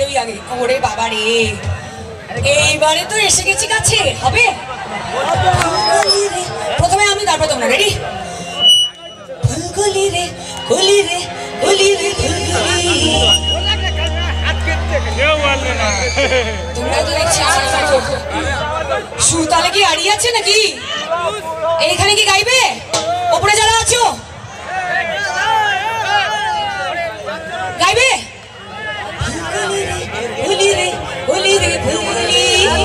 তুই আগে। ওরে বাবা রে, এইবারে তো এসে গেছি কাছে, হবে? প্রথমে আমি, তারপর তোমরা। রেডি? ফুলকলি রে কলি রে কলি রে ফুলকলি। তোমরা তো দেখছি সুতালে কি আড়িয়ে আছে নাকি? এইখানে কি গাইবে? ওপরে যারা আছো গাইবে? ফুলকলি রে কলি রে ফুলকলি।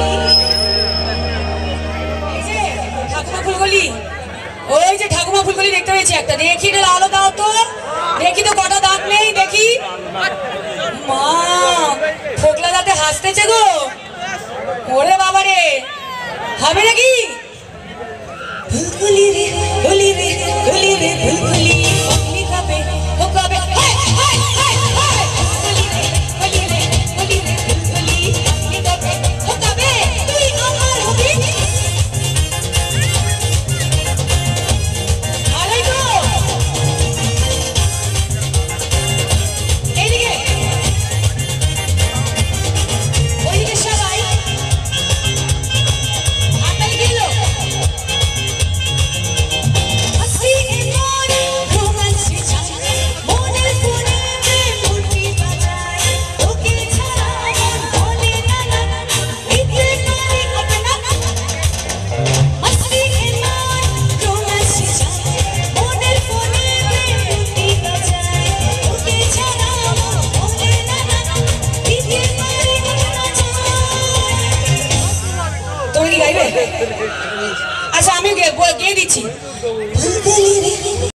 এই যে ঠাকুমা ফুলকলি, ওই যে ঠাকুমা ফুলকলি দেখতে পেয়েছি একটা। দেখি রে, আলো দাও তো, দেখি তো কটা দাঁত নেই দেখি। মা, ফোকলা দাঁতে হাসতেছে গো। ওরে বাবা রে, হবে নাকি?